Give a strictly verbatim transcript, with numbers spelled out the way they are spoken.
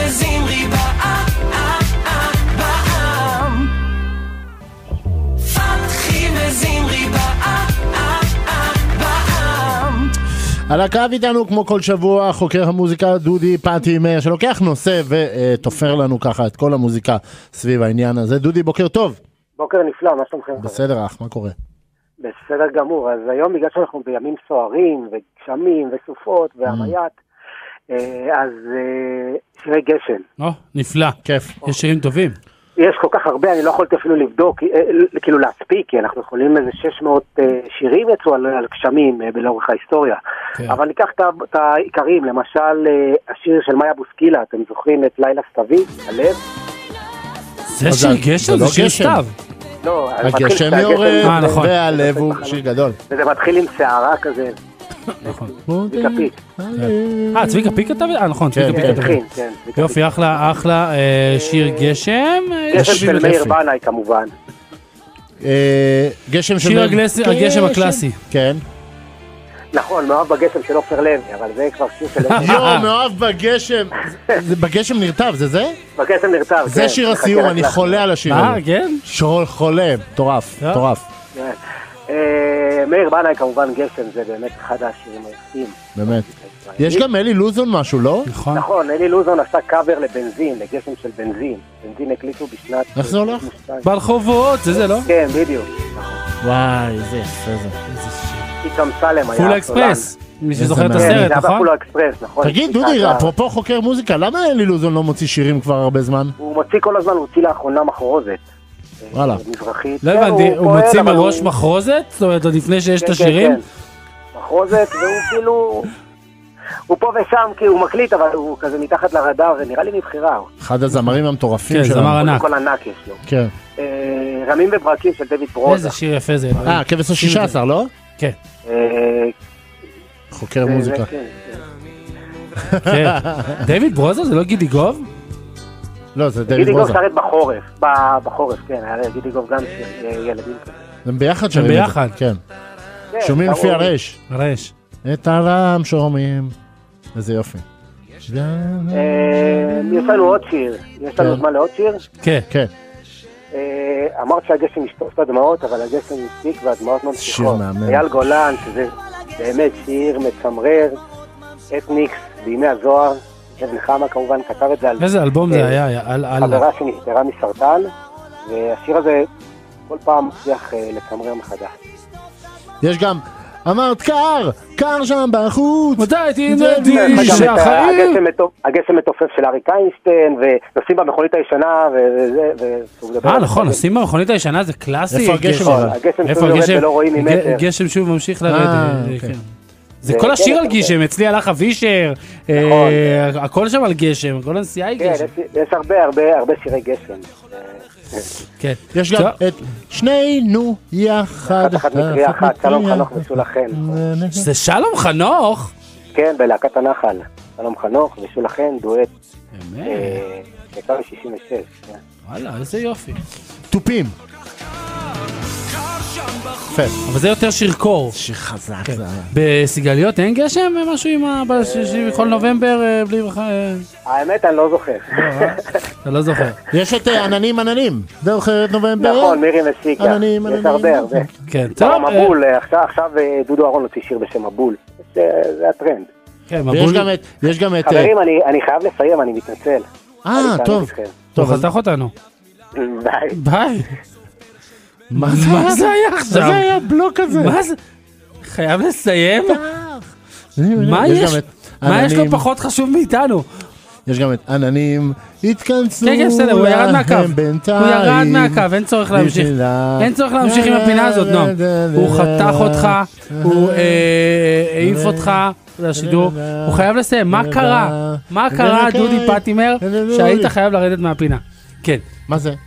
וזמרי בעם, פתחי וזמרי בעם. על הקו איתנו כמו כל שבוע חוקר המוזיקה דודי פטימר שלוקח נושא ותופר לנו ככה את כל המוזיקה סביב העניין הזה. דודי, בוקר טוב. בוקר נפלא, מה שלומכם? בסדר אח, מה קורה? בסדר גמור, אז היום בגלל שאנחנו בימים סוערים וגשמים וסופות והמיית, אז שירי גשם. או, נפלא, כיף, יש שירים טובים. יש כל כך הרבה, אני לא יכולתי אפילו לבדוק, כאילו להספיק, כי אנחנו יכולים איזה שש מאות שירים יצאו על גשמים לאורך ההיסטוריה. אבל ניקח את העיקרים, למשל השיר של מאיה בוסקילה, אתם זוכרים את לילה סתווי, הלב? זה שיר גשם? זה שיר סתיו. לא, הגשם יורד, והלב הוא שיר גדול. וזה מתחיל עם שערה כזה. נכון. צביקה פיק. אה, צביקה פיק כתב? אה, נכון, צביקה פיק כתב. יופי, אחלה, אחלה שיר גשם. גשם של מאיר בנאי כמובן. גשם של... שיר הגשם הקלאסי. כן. נכון, מאוהב בגשם של עופר לוי, אבל זה כבר שיר של... יו, מאוהב בגשם. בגשם נרטב, זה זה? בגשם נרטב, כן. זה שיר הסיום, אני חולה על השיר הזה. אה, כן? שול חולה, מטורף, מטורף. מאיר בנאי כמובן גשם, זה באמת אחד השירים היפים. באמת. יש גם אלי לוזון משהו, לא? נכון. נכון, אלי לוזון עשה קאבר לבנזין, לגשם של בנזין. בנזין הקליטו בשנת... איך זה הולך? ברחובות, זה זה, לא? כן, בדיוק. וואי, איזה יפה זה. איתם סלם היה... פול אקספרס, מי שזוכר את הסרט, נכון? פול אקספרס, נכון. תגיד, דודי, אפרופו חוקר מוזיקה, למה אלי לוזון לא מוציא שירים כבר הרבה זמן? הוא מוציא כל הזמן, הוא הוציא לאחרונה מחרוזת. וואלה. מזרחית. לא הבנתי, הוא מוציא מראש מחרוזת? זאת אומרת, עוד לפני שיש את השירים? כן, כן. מחרוזת, והוא כאילו... הוא פה ושם, כי הוא מקליט, אבל הוא כזה מתחת לרדאר, ונראה לי מבחירה. אחד הזמרים המטורפים שלנו. כן, זמר ענק. כל ענק יש לו. כן. רמים וברקים של דויד ברוזה. איזה שיר יפה זה. אה, כבש ה-שישה עשר, לא? כן. חוקר מוזיקה. כן. דויד ברוזה זה לא גידי גוב? לא, זה דויד גידי גוב ברוזה. שרת בחורף, בחורף, כן, היה גידי גוב גם ילדים כזה. הם ביחד שרים. הם ביחד. כן. שומעים לפי הרש. הרש. את הרם שומעים. איזה יופי. יש לנו עוד שיר. יש לנו זמן לעוד שיר? כן. כן. אמרת שהגשם ישטוף את הדמעות, אבל הגשם יספיק והדמעות ממשיכות. שיר מאמן. אייל גולן, שזה באמת שיר מצמרר, אתניקס, בימי הזוהר, זאב נחמה כמובן כתב את זה על... איזה אלבום זה היה? חברה שנפטרה מסרטן, והשיר הזה כל פעם מצליח לצמרר מחדש. יש גם, אמרת קר, קר שם בחוץ. מתי תנדי שהחיים? הגשם מתופף של אריק איינשטיין, ונוסעים במכונית הישנה, וזה... אה, נכון, נוסעים במכונית הישנה זה קלאסי. איפה הגשם? הגשם שוב יורד ולא רואים ממטר. גשם שוב ממשיך לרדת. זה כל השיר על גשם, אצלי הלך אבישר, הכל שם על גשם, כל הנסיעה היא גשם. כן, יש הרבה הרבה הרבה שירי גשם. כן. יש גם את שנינו יחד. אחת מקריאה אחת, שלום חנוך ושולה חן. זה שלום חנוך? כן, בלהקת הנחל. שלום חנוך ושולה חן, דואט. באמת? יצא ב-שישים ושש. וואלה, איזה יופי. טופים. אבל זה יותר שיר קור. שיר חזק. בסיגליות אין גשם? משהו עם בכל נובמבר בלי ברכה? האמת אני לא זוכר. אתה לא זוכר. יש את עננים עננים. זוכרת נובמבר? נכון, מירי מסיקה. יש הרבה הרבה. כן, טוב. מבול, עכשיו דודו אהרון הוציא שיר בשם מבול. זה הטרנד. ויש גם את... חברים, אני חייב לסיים, אני מתנצל. אה, טוב. טוב, חתך אותנו. ביי. ביי. מה זה היה עכשיו? זה היה בלוק הזה. מה זה? חייב לסיים? מה יש? מה יש לו פחות חשוב מאיתנו? יש גם את עננים, התכנסו כן, כן, בסדר, הוא ירד מהקו. הוא ירד מהקו, אין צורך להמשיך. אין צורך להמשיך עם הפינה הזאת, נועם. הוא חתך אותך, הוא העיף אותך לשידור. הוא חייב לסיים. מה קרה? מה קרה, דודי פטימר, שהיית חייב לרדת מהפינה? כן. מה זה?